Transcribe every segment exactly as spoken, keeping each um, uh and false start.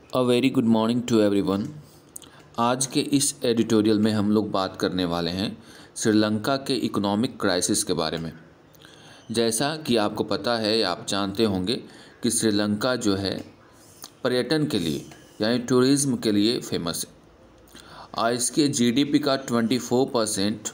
A very good morning to everyone. आज के इस एडिटोरियल में हम लोग बात करने वाले हैं श्रीलंका के इकोनॉमिक क्राइसिस के बारे में। जैसा कि आपको पता है या आप जानते होंगे कि श्रीलंका जो है पर्यटन के लिए यानी टूरिज़्म के लिए फेमस है और इसके जीडीपी का चौबीस परसेंट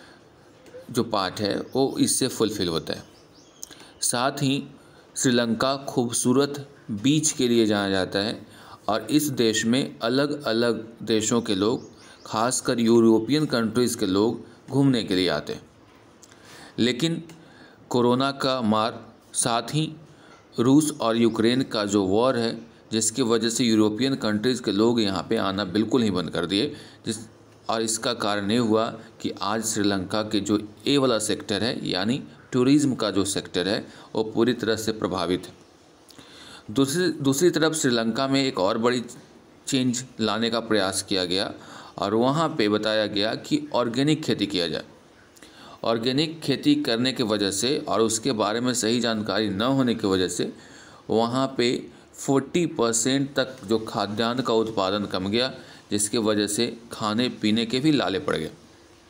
जो पार्ट है वो इससे फुलफ़िल होता है। साथ ही श्रीलंका खूबसूरत बीच के लिए जाना जाता है और इस देश में अलग अलग देशों के लोग, खासकर यूरोपियन कंट्रीज़ के लोग घूमने के लिए आते हैं। लेकिन कोरोना का मार, साथ ही रूस और यूक्रेन का जो वॉर है, जिसकी वजह से यूरोपियन कंट्रीज़ के लोग यहाँ पे आना बिल्कुल ही बंद कर दिए। जिस और इसका कारण ये हुआ कि आज श्रीलंका के जो ए वाला सेक्टर है यानी टूरिज़्म का जो सेक्टर है वो पूरी तरह से प्रभावित है। दूसरी दूसरी तरफ श्रीलंका में एक और बड़ी चेंज लाने का प्रयास किया गया और वहाँ पे बताया गया कि ऑर्गेनिक खेती किया जाए। ऑर्गेनिक खेती करने की वजह से और उसके बारे में सही जानकारी न होने की वजह से वहाँ पे चालीस परसेंट तक जो खाद्यान्न का उत्पादन कम गया, जिसकी वजह से खाने पीने के भी लाले पड़ गए।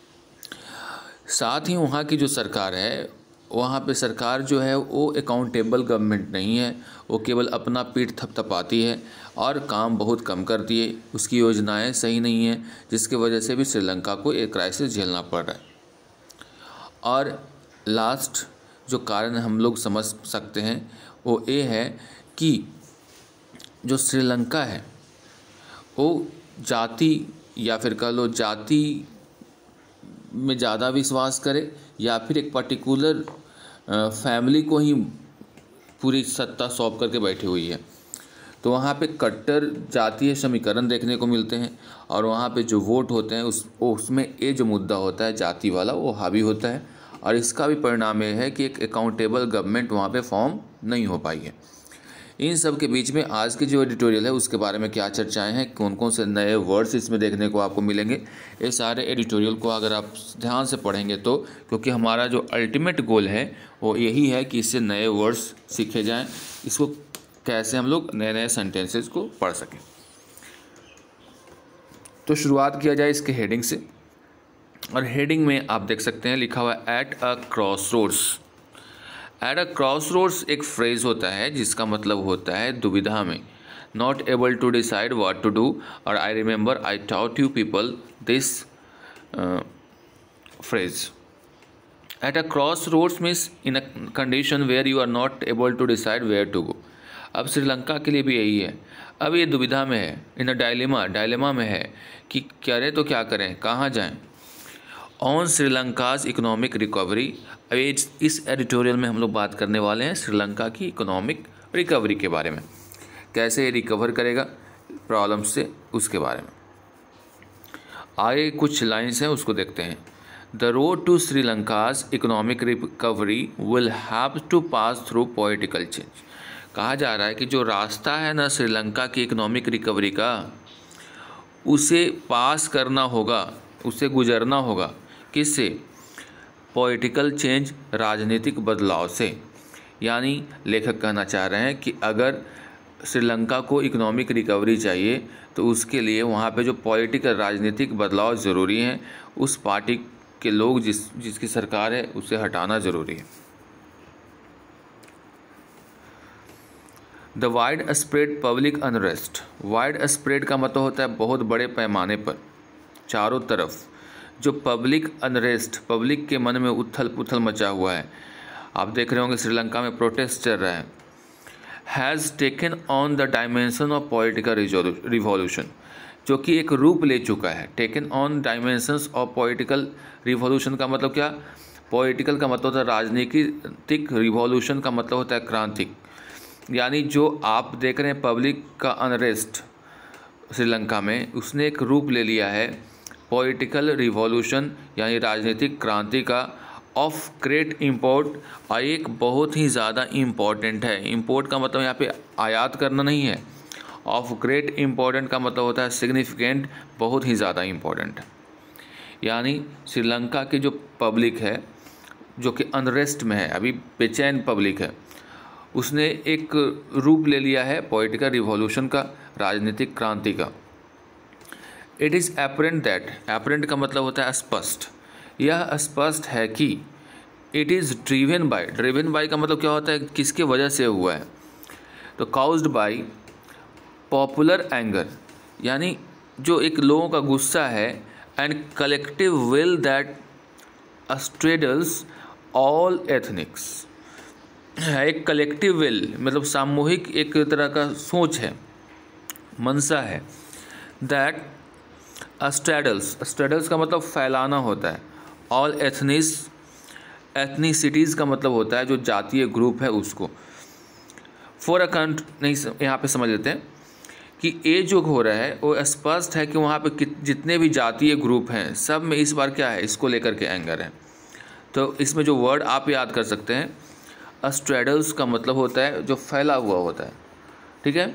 साथ ही वहाँ की जो सरकार है, वहाँ पे सरकार जो है वो अकाउंटेबल गवर्नमेंट नहीं है, वो केवल अपना पीठ थपथपाती है और काम बहुत कम करती है। उसकी योजनाएं सही नहीं हैं, जिसकी वजह से भी श्रीलंका को एक क्राइसिस झेलना पड़ रहा है। और लास्ट जो कारण हम लोग समझ सकते हैं वो ये है कि जो श्रीलंका है वो जाति या फिर कह लो जाति में ज़्यादा विश्वास करे या फिर एक पर्टिकुलर फैमिली को ही पूरी सत्ता सौंप करके बैठी हुई है। तो वहाँ पे कट्टर जातीय समीकरण देखने को मिलते हैं और वहाँ पे जो वोट होते हैं उस उसमें ये जो मुद्दा होता है जाति वाला वो हावी होता है और इसका भी परिणाम ये है कि एक अकाउंटेबल गवर्नमेंट वहाँ पे फॉर्म नहीं हो पाई है। इन सब के बीच में आज की जो एडिटोरियल है उसके बारे में क्या चर्चाएं हैं, कौन कौन से नए वर्ड्स इसमें देखने को आपको मिलेंगे, ये सारे एडिटोरियल को अगर आप ध्यान से पढ़ेंगे तो, क्योंकि हमारा जो अल्टीमेट गोल है वो यही है कि इससे नए वर्ड्स सीखे जाएं, इसको कैसे हम लोग नए नए सेंटेंसेस को पढ़ सकें। तो शुरुआत किया जाए इसके हेडिंग से और हेडिंग में आप देख सकते हैं लिखा हुआ है at a crossroads. At a crossroads एक फ्रेज होता है जिसका मतलब होता है दुविधा में, not able to decide what to do. और I remember I taught you people this phrase. At a crossroads means in a condition where you are not able to decide where to go. अब श्रीलंका के लिए भी यही है, अब ये दुविधा में है, इन अ डायलेमा डायलेमा में है कि करें तो क्या करें, कहाँ जाएं। On Sri Lanka's economic recovery. अब इस एडिटोरियल में हम लोग बात करने वाले हैं श्रीलंका की इकोनॉमिक रिकवरी के बारे में, कैसे ये रिकवर करेगा प्रॉब्लम से, उसके बारे में। आगे कुछ लाइंस हैं उसको देखते हैं। The road to Sri Lanka's economic recovery will have to pass through political change. कहा जा रहा है कि जो रास्ता है ना श्रीलंका की इकोनॉमिक रिकवरी का, उसे पास करना होगा, उसे गुजरना होगा। किससे? पॉलिटिकल चेंज, राजनीतिक बदलाव से। यानी लेखक कहना चाह रहे हैं कि अगर श्रीलंका को इकोनॉमिक रिकवरी चाहिए तो उसके लिए वहाँ पे जो पॉलिटिकल राजनीतिक बदलाव ज़रूरी हैं, उस पार्टी के लोग जिस जिसकी सरकार है उसे हटाना ज़रूरी है। The widespread public unrest. Widespread का मतलब होता है बहुत बड़े पैमाने पर, चारों तरफ जो पब्लिक अनरेस्ट, पब्लिक के मन में उथल पुथल मचा हुआ है। आप देख रहे होंगे श्रीलंका में प्रोटेस्ट चल रहा है। Has taken on the dimension of political revolution, जो कि एक रूप ले चुका है। Taken on dimensions of political revolution का मतलब क्या? पॉलिटिकल का मतलब होता है राजनीतिक, रिवॉल्यूशन का मतलब होता है क्रांति। यानी जो आप देख रहे हैं पब्लिक का अनरेस्ट श्रीलंका में, उसने एक रूप ले लिया है पॉलिटिकल रिवॉल्यूशन यानी राजनीतिक क्रांति का, ऑफ ग्रेट इम्पोर्ट, और एक बहुत ही ज़्यादा इम्पोर्टेंट है। इम्पोर्ट का मतलब यहाँ पे आयात करना नहीं है, ऑफ ग्रेट इम्पोर्टेंट का मतलब होता है सिग्निफिकेंट, बहुत ही ज़्यादा इम्पोर्टेंट है। यानी श्रीलंका की जो पब्लिक है जो कि अनरेस्ट में है, अभी बेचैन पब्लिक है, उसने एक रूप ले लिया है पॉलिटिकल रिवॉल्यूशन का, राजनीतिक क्रांति का। It is apparent that, apparent का मतलब होता है स्पष्ट, यह स्पष्ट है कि it is driven by, driven by का मतलब क्या होता है, किसके वजह से हुआ है, तो काउज्ड बाय पॉपुलर एंगर, यानी जो एक लोगों का गुस्सा है, and collective will that straddles all ethnics, एक कलेक्टिव विल मतलब सामूहिक एक तरह का सोच है, मनसा है, दैट स्ट्रेडल्स, स्ट्रेडल्स का मतलब फैलाना होता है, ऑल एथनिस, एथनिसिटीज़ का मतलब होता है जो जातीय ग्रुप है उसको। फॉर अ कंट्री, नहीं यहाँ पे समझ लेते हैं कि ये जो हो रहा है वो स्पष्ट है कि वहाँ पे जितने भी जातीय ग्रुप हैं सब में इस बार क्या है, इसको लेकर के एंगर है। तो इसमें जो वर्ड आप याद कर सकते हैं, स्ट्रेडल्स का मतलब होता है जो फैला हुआ होता है, ठीक है।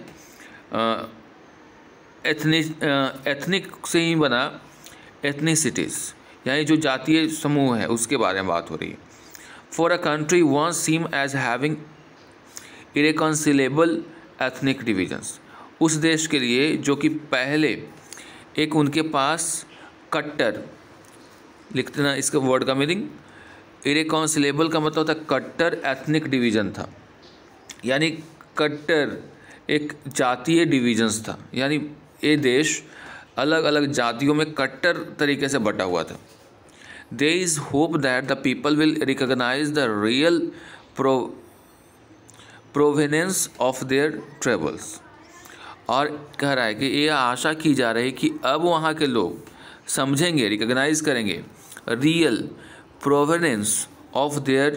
एथनिक, एथनिक से ही बना एथनिसिटीज़, यानी जो जातीय समूह है उसके बारे में बात हो रही है। For a country once seen as having irreconcilable ethnic divisions, उस देश के लिए जो कि पहले एक उनके पास कट्टर, लिखते ना इसका वर्ड का मीनिंग, इरेकॉन्सिलेबल का मतलब होता है कट्टर एथनिक डिवीज़न था, यानी कट्टर एक जातीय डिवीजन्स था, यानी ये देश अलग अलग जातियों में कट्टर तरीके से बटा हुआ था। There is hope that the people will recognise the real pro provenance of their travails, और कह रहा है कि ये आशा की जा रही है कि अब वहाँ के लोग समझेंगे, रिकॉग्नाइज करेंगे real provenance of their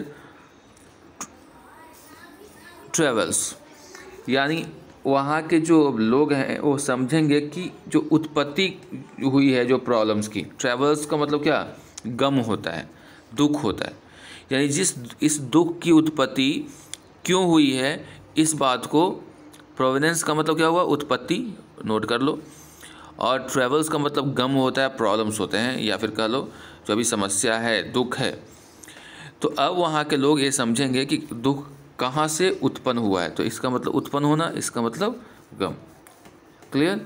travails, यानी वहाँ के जो लोग हैं वो समझेंगे कि जो उत्पत्ति हुई है जो प्रॉब्लम्स की, ट्रेवल्स का मतलब क्या, गम होता है, दुख होता है, यानी जिस इस दुख की उत्पत्ति क्यों हुई है इस बात को, प्रोवेनेंस का मतलब क्या हुआ, उत्पत्ति, नोट कर लो, और ट्रेवल्स का मतलब गम होता है, प्रॉब्लम्स होते हैं, या फिर कह लो जो भी समस्या है, दुख है। तो अब वहाँ के लोग ये समझेंगे कि दुख कहाँ से उत्पन्न हुआ है, तो इसका मतलब उत्पन्न होना, इसका मतलब गम। क्लियर।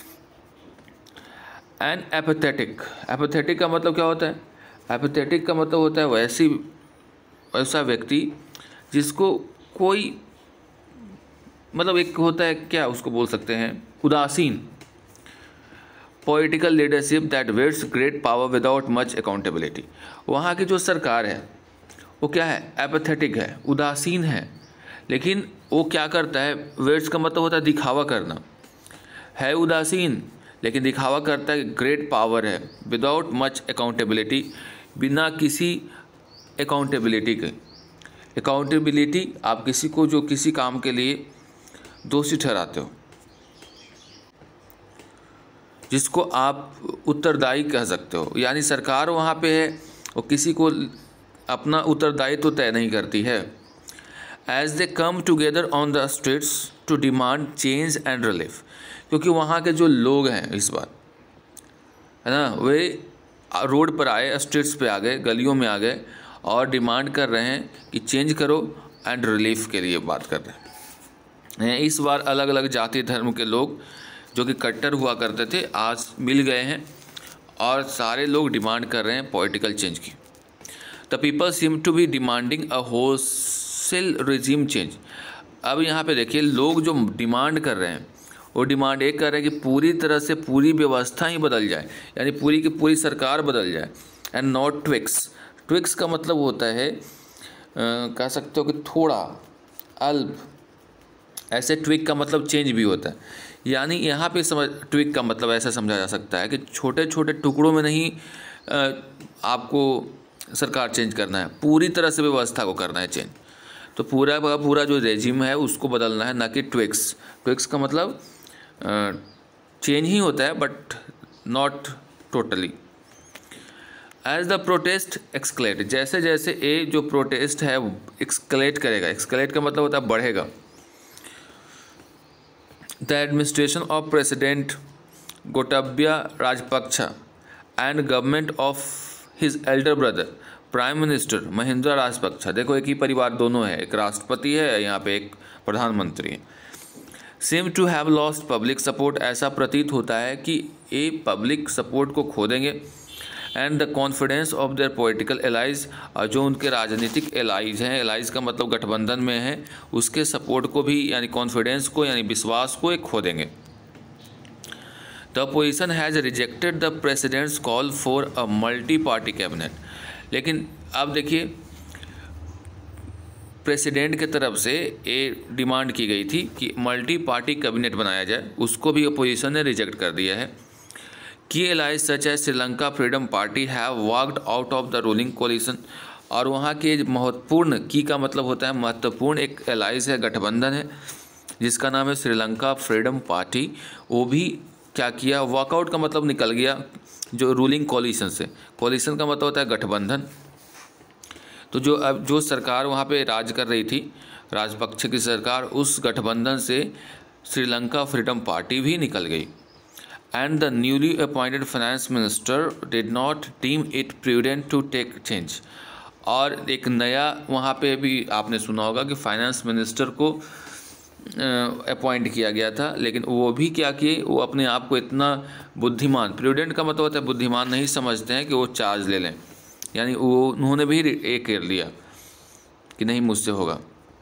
एंड एपैथेटिक, एपैथेटिक का मतलब क्या होता है, एपैथेटिक का मतलब होता है वैसी ऐसा व्यक्ति जिसको कोई मतलब एक होता है क्या उसको बोल सकते हैं, उदासीन। Political leadership that wields great power without much accountability, वहाँ की जो सरकार है वो क्या है, एपैथेटिक है, उदासीन है, लेकिन वो क्या करता है, वेट्स का मतलब होता है दिखावा करना, है उदासीन लेकिन दिखावा करता है, ग्रेट पावर है, विदाउट मच अकाउंटेबिलिटी, बिना किसी अकाउंटेबिलिटी के। अकाउंटेबिलिटी, आप किसी को जो किसी काम के लिए दोषी ठहराते हो, जिसको आप उत्तरदायी कह सकते हो, यानी सरकार वहाँ पे है वो किसी को अपना उत्तरदायित्व तो तय नहीं करती है। As they come together on the streets to demand change and relief, क्योंकि वहाँ के जो लोग हैं इस बार है ना, वे रोड पर आए, स्ट्रीट्स पे आ गए, गलियों में आ गए और डिमांड कर रहे हैं कि चेंज करो एंड रिलीफ के लिए बात कर रहे हैं। इस बार अलग अलग जाति धर्म के लोग जो कि कट्टर हुआ करते थे आज मिल गए हैं और सारे लोग डिमांड कर रहे हैं पॉलिटिकल चेंज की। The people seem to be demanding a wholesale regime change. अब यहाँ पे देखिए, लोग जो डिमांड कर रहे हैं वो डिमांड एक कर रहे हैं कि पूरी तरह से पूरी व्यवस्था ही बदल जाए, यानी पूरी की पूरी सरकार बदल जाए, एंड नॉट ट्विक्स। ट्विक्स का मतलब होता है आ, कह सकते हो कि थोड़ा, अल्प, ऐसे ट्विक का मतलब चेंज भी होता है, यानी यहाँ पे समझ ट्विक का मतलब ऐसा समझा जा सकता है कि छोटे छोटे टुकड़ों में नहीं आ, आपको सरकार चेंज करना है, पूरी तरह से व्यवस्था को करना है चेंज। तो पूरा का पूरा जो रेजिम है उसको बदलना है, ना कि ट्विक्स। ट्विक्स का मतलब चेंज ही होता है but not totally. As the protest escalate, जैसे जैसे ये जो प्रोटेस्ट है एक्सकलेट करेगा, एक्सकलेट का मतलब होता है बढ़ेगा। The administration of president Gotabaya Rajapaksa and government of his elder brother prime minister Mahinda Rajapaksa, देखो एक ही परिवार दोनों है, एक राष्ट्रपति है, यहाँ पे एक प्रधानमंत्री है। Seem to have lost public support, ऐसा प्रतीत होता है कि ये पब्लिक सपोर्ट को खो देंगे। And the confidence of their political allies, और जो उनके राजनीतिक एलाइज हैं, एलाइज का मतलब गठबंधन में है, उसके सपोर्ट को भी यानी कॉन्फिडेंस को यानी विश्वास को एक खो देंगे। The opposition has rejected the president's call for a multi party cabinet, लेकिन अब देखिए प्रेसिडेंट की तरफ से ये डिमांड की गई थी कि मल्टी पार्टी कैबिनेट बनाया जाए, उसको भी अपोजिशन ने रिजेक्ट कर दिया है। Key allies such as Sri Lanka freedom party have walked out of the ruling coalition, और वहाँ के महत्वपूर्ण, की का मतलब होता है महत्वपूर्ण, एक एलाइज है, गठबंधन है जिसका नाम है श्रीलंका फ्रीडम पार्टी, वो भी क्या किया, वॉकआउट का मतलब निकल गया जो रूलिंग कोलिशन से। कोलिशन का मतलब होता है गठबंधन। तो जो अब जो सरकार वहाँ पे राज कर रही थी, राजपक्ष की सरकार, उस गठबंधन से श्रीलंका फ्रीडम पार्टी भी निकल गई। And the newly appointed finance minister did not deem it prudent to take change, और एक नया वहाँ पे भी आपने सुना होगा कि फाइनेंस मिनिस्टर को अपॉइंट किया गया था, लेकिन वो भी क्या किए, वो अपने आप को इतना बुद्धिमान, प्रूडेंट का मतलब होता है बुद्धिमान, नहीं समझते हैं कि वो चार्ज ले लें, यानी वो उन्होंने भी एक कर लिया कि नहीं मुझसे होगा।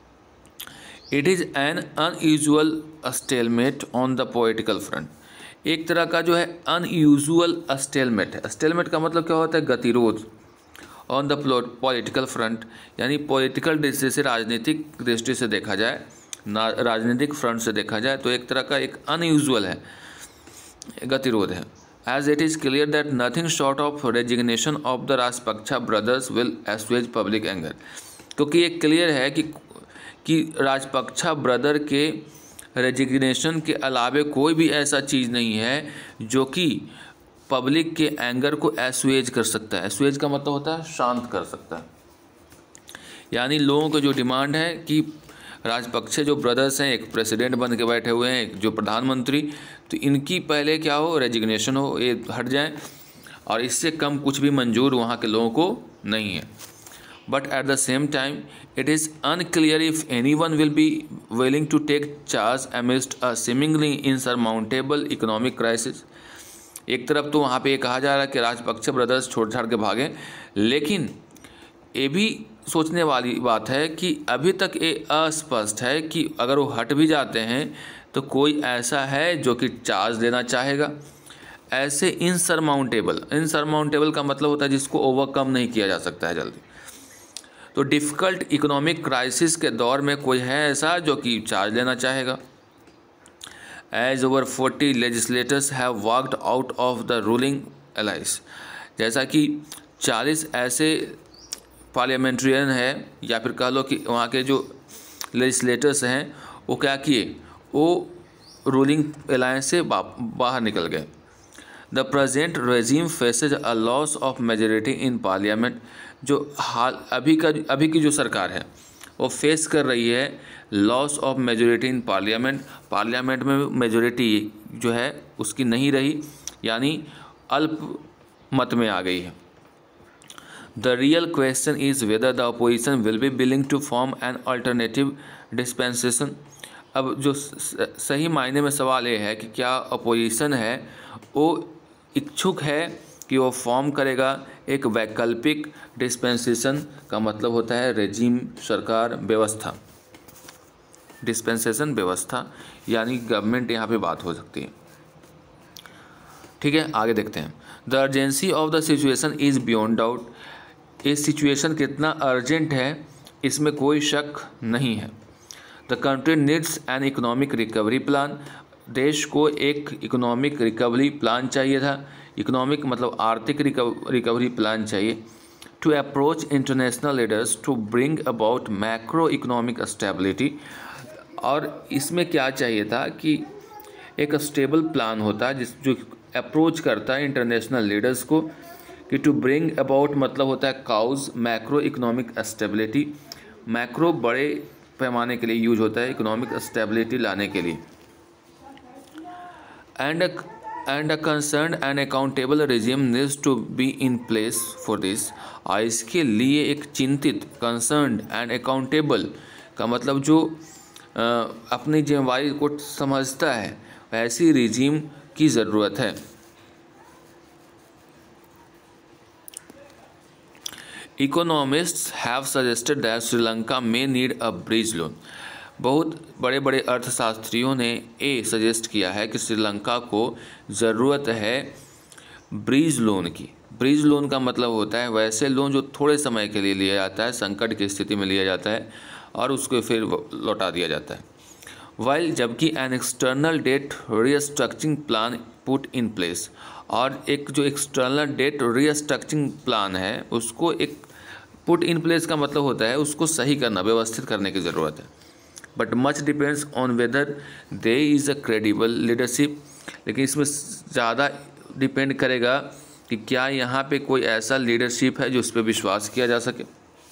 It is an unusual stalemate on the political front, एक तरह का जो है अनयूजुअल स्टेलमेट है। स्टेलमेट का मतलब क्या होता है, गतिरोध। ऑन द पॉलिटिकल फ्रंट यानी पॉलिटिकल दृष्टि से, राजनीतिक दृष्टि से देखा जाए, ना राजनीतिक फ्रंट से देखा जाए तो एक तरह का एक अनयूजुअल है, गतिरोध है। As it is clear that nothing short of resignation of the Rajapaksa brothers will assuage public anger, क्योंकि ये क्लियर है कि कि राजपक्षा ब्रदर के रेजिग्नेशन के अलावे कोई भी ऐसा चीज़ नहीं है जो कि पब्लिक के एंगर को एस्वेज कर सकता है। एस्वेज का मतलब होता है शांत कर सकता है, यानी लोगों को जो डिमांड है कि राजपक्षे जो ब्रदर्स हैं, एक प्रेसिडेंट बन के बैठे हुए हैं, एक जो प्रधानमंत्री, तो इनकी पहले क्या हो, रेजिग्नेशन हो, ये हट जाएं, और इससे कम कुछ भी मंजूर वहाँ के लोगों को नहीं है। But at the same time it is unclear if anyone will be willing to take charge amidst a seemingly insurmountable economic crisis. एक तरफ तो वहाँ पे ये कहा जा रहा है कि राजपक्षे ब्रदर्स छोड़ छाड़ के भागें, लेकिन ये भी सोचने वाली बात है कि अभी तक ये अस्पष्ट है कि अगर वो हट भी जाते हैं तो कोई ऐसा है जो कि चार्ज लेना चाहेगा। ऐसे इनसरमाउंटेबल, इनसरमाउंटेबल का मतलब होता है जिसको ओवरकम नहीं किया जा सकता है जल्दी। तो डिफ़िकल्ट इकोनॉमिक क्राइसिस के दौर में कोई है ऐसा जो कि चार्ज लेना चाहेगा। As over forty legislators have walked out of the ruling alliance, जैसा कि चालीस ऐसे पार्लियामेंट्रियन है, या फिर कह लो कि वहाँ के जो लेजिस्लेटर्स हैं वो क्या किए, वो रूलिंग अलायंस से बाहर निकल गए। The present regime faces a loss of majority in parliament, जो हाल अभी का अभी की जो सरकार है वो फेस कर रही है loss of majority in parliament. Parliament में मेजोरिटी जो है उसकी नहीं रही, यानी अल्प मत में आ गई है। The real question is whether the opposition will be willing to form an alternative dispensation. अब जो सही मायने में सवाल ये है कि क्या अपोजिशन है वो इच्छुक है कि वो फॉर्म करेगा एक वैकल्पिक डिस्पेंसेशन, का मतलब होता है रेजिम, सरकार, व्यवस्था, डिस्पेंसेशन व्यवस्था, यानी गवर्नमेंट यहाँ पे बात हो सकती है। ठीक है, आगे देखते हैं। The urgency of the situation is beyond doubt, ये सिचुएशन कितना अर्जेंट है इसमें कोई शक नहीं है। The country needs an economic recovery plan, देश को एक इकोनॉमिक रिकवरी प्लान चाहिए था। इकोनॉमिक मतलब आर्थिक रिकवरी प्लान चाहिए। To approach international leaders to bring about macro economic stability, और इसमें क्या चाहिए था कि एक स्टेबल प्लान होता है जिस जो अप्रोच करता है इंटरनेशनल लीडर्स को, कि टू ब्रिंग अबाउट मतलब होता है cause macro economic stability. Macro बड़े पैमाने के लिए यूज होता है इकोनॉमिक स्टेबिलिटी लाने के लिए। And and a concern and accountable regime needs to be in place for this. और इसके लिए एक चिंतित, कंसर्न एंड अकाउंटेबल का मतलब जो आ, अपनी जिम्मेवारी को समझता है, ऐसी रेजिम की ज़रूरत है। Economists have suggested that Sri Lanka में नीड अ ब्रिज लोन। बहुत बड़े बड़े अर्थशास्त्रियों ने ये सजेस्ट किया है कि श्रीलंका को ज़रूरत है ब्रिज लोन की। ब्रिज लोन का मतलब होता है वैसे लोन जो थोड़े समय के लिए लिया जाता है, संकट की स्थिति में लिया जाता है और उसको फिर लौटा दिया जाता है। वाइल जबकि an external debt restructuring plan put in place, और एक जो एक्सटर्नल डेट रीस्ट्रक्चरिंग प्लान है उसको एक पुट इन प्लेस का मतलब होता है उसको सही करना, व्यवस्थित करने की ज़रूरत है। But much depends on whether there is a credible leadership, लेकिन इसमें ज़्यादा डिपेंड करेगा कि क्या यहाँ पे कोई ऐसा लीडरशिप है जो उस पर विश्वास किया जा सके।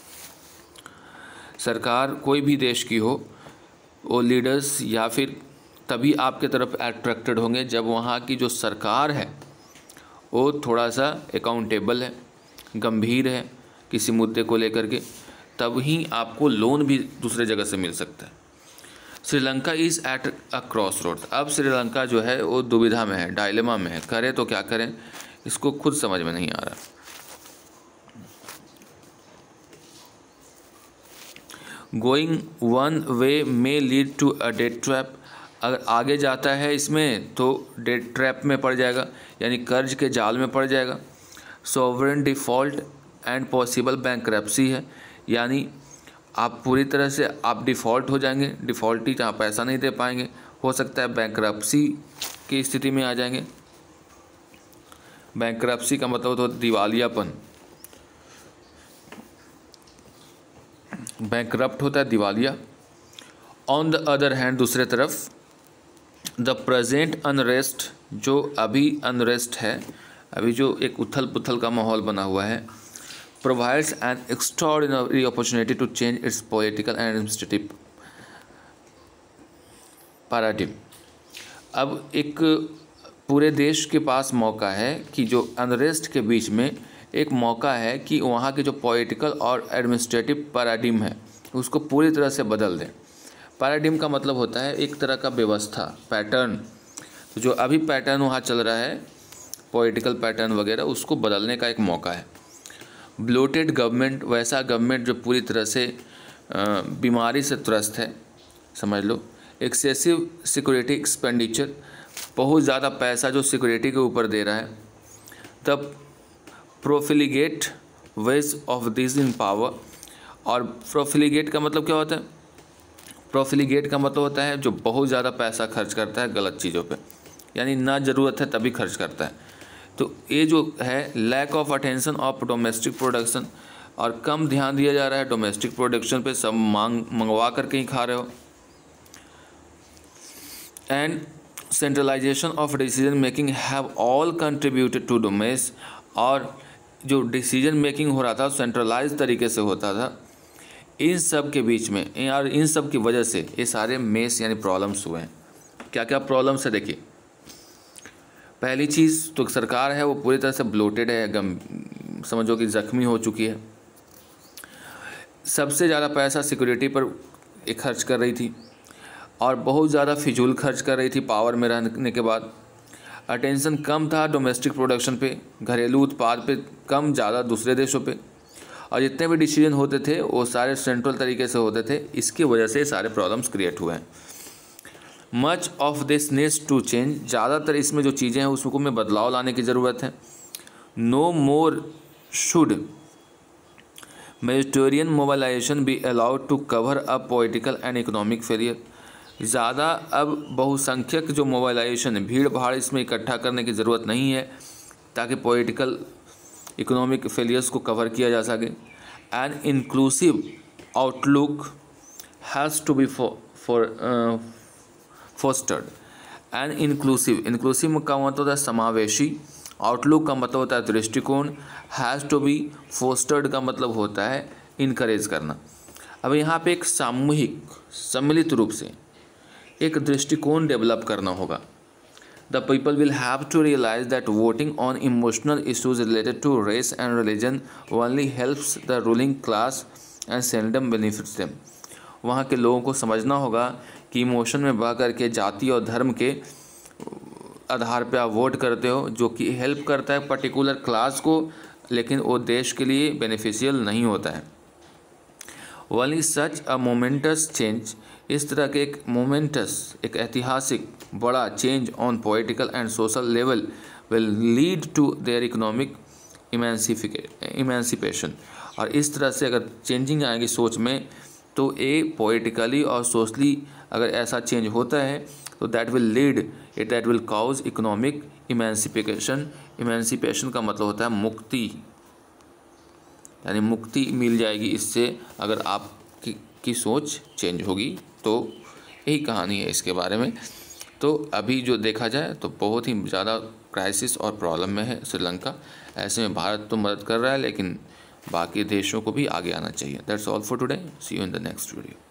सरकार कोई भी देश की हो, वो लीडर्स या फिर तभी आपके तरफ अट्रैक्टेड होंगे जब वहाँ की जो सरकार है वो थोड़ा सा अकाउंटेबल है, गंभीर है किसी मुद्दे को लेकर के, तब ही आपको लोन भी दूसरे जगह से मिल सकता है। Sri Lanka is at a crossroads. अब श्रीलंका जो है वो दुविधा में है, डायलेमा में है, करें तो क्या करें, इसको खुद समझ में नहीं आ रहा। Going one way may lead to a debt trap. अगर आगे जाता है इसमें तो डेट ट्रैप में पड़ जाएगा, यानी कर्ज के जाल में पड़ जाएगा। Sovereign default and possible bankruptcy है, यानी आप पूरी तरह से आप डिफ़ॉल्ट हो जाएंगे, डिफ़ॉल्टी जहाँ पैसा नहीं दे पाएंगे, हो सकता है बैंकरप्सी की स्थिति में आ जाएंगे। बैंकरप्सी का मतलब तो दिवालियापन, बैंकरप्ट होता है दिवालिया। ऑन द अदर हैंड दूसरे तरफ द प्रेजेंट अनरेस्ट, जो अभी अनरेस्ट है, अभी जो एक उथल पुथल का माहौल बना हुआ है, provides an extraordinary opportunity to change its political and administrative paradigm। अब एक पूरे देश के पास मौका है कि जो अनरेस्ट के बीच में एक मौका है कि वहाँ के जो पॉलिटिकल और एडमिनिस्ट्रेटिव पैराडिम है उसको पूरी तरह से बदल दें। पैराडिम का मतलब होता है एक तरह का व्यवस्था, पैटर्न। तो जो अभी पैटर्न वहाँ चल रहा है, पॉलिटिकल पैटर्न वगैरह, उसको बदलने का एक मौका है। ब्लोटेड गवर्नमेंट, वैसा गवर्नमेंट जो पूरी तरह से बीमारी से त्रस्त है, समझ लो। एक्सेसिव सिक्योरिटी एक्सपेंडिचर, बहुत ज़्यादा पैसा जो सिक्योरिटी के ऊपर दे रहा है। तब profligate ways of this in power, और प्रोफिलिगेट का मतलब क्या होता है? प्रोफिलिगेट का मतलब होता है जो बहुत ज़्यादा पैसा खर्च करता है गलत चीज़ों पे, यानी ना ज़रूरत है तभी खर्च करता है। तो ये जो है lack of attention of domestic production, और कम ध्यान दिया जा रहा है डोमेस्टिक प्रोडक्शन पे, सब मांग मंगवा करके ही खा रहे हो। And centralisation of decision making have all contributed to the mess, और जो डिसीजन मेकिंग हो रहा था सेंट्रलाइज तरीके से होता था। इन सब के बीच में और इन सब की वजह से ये सारे मेस यानी प्रॉब्लम्स हुए हैं। क्या क्या प्रॉब्लम्स है देखिए। पहली चीज़ तो सरकार है वो पूरी तरह से ब्लोटेड है, गम समझो कि ज़ख्मी हो चुकी है। सबसे ज़्यादा पैसा सिक्योरिटी पर एक खर्च कर रही थी और बहुत ज़्यादा फिजूल खर्च कर रही थी पावर में रहने के बाद। अटेंशन कम था डोमेस्टिक प्रोडक्शन पे, घरेलू उत्पाद पे कम, ज़्यादा दूसरे देशों पे, और जितने भी डिसीजन होते थे वो सारे सेंट्रल तरीके से होते थे। इसकी वजह से सारे प्रॉब्लम्स क्रिएट हुए हैं। Much of this needs to change, ज़्यादातर इसमें जो चीज़ें हैं उसको में बदलाव लाने की ज़रूरत है। No more should majoritarian mobilisation be allowed to cover a political and economic failure. ज़्यादा अब बहुसंख्यक जो मोबाइलाइजेशन है, भीड़ भाड़ इसमें इकट्ठा करने की ज़रूरत नहीं है ताकि पॉलिटिकल इकोनॉमिक फेलियर्स को कवर किया जा सके। An inclusive outlook has to be for fostered. An inclusive, inclusive का मतलब होता है समावेशी, आउटलुक का मतलब होता है दृष्टिकोण, हैज़ टू बी फोस्टर्ड का मतलब होता है इनकरेज करना। अब यहाँ पे एक सामूहिक सम्मिलित रूप से एक दृष्टिकोण डेवलप करना होगा the people will have to realize that voting on emotional issues related to race and religion only helps the ruling class and seldom benefits them. वहाँ के लोगों को समझना होगा कि इमोशन में बह करके जाति और धर्म के आधार पे आप वोट करते हो, जो कि हेल्प करता है पर्टिकुलर क्लास को, लेकिन वो देश के लिए बेनिफिशियल नहीं होता है. Only such a momentous change, इस तरह के एक मोमेंटस, एक ऐतिहासिक बड़ा change on political and social level will lead to their economic emancipation. और इस तरह से अगर चेंजिंग आएगी सोच में, तो ये पॉलिटिकली और सोशली अगर ऐसा चेंज होता है तो that will lead it that will cause economic emancipation. Emancipation का मतलब होता है मुक्ति, यानी मुक्ति मिल जाएगी इससे, अगर आपकी की सोच चेंज होगी. तो यही कहानी है इसके बारे में. तो अभी जो देखा जाए तो बहुत ही ज़्यादा क्राइसिस और प्रॉब्लम में है श्रीलंका. ऐसे में भारत तो मदद कर रहा है, लेकिन बाकी देशों को भी आगे आना चाहिए. That's all for today. See you in the next video.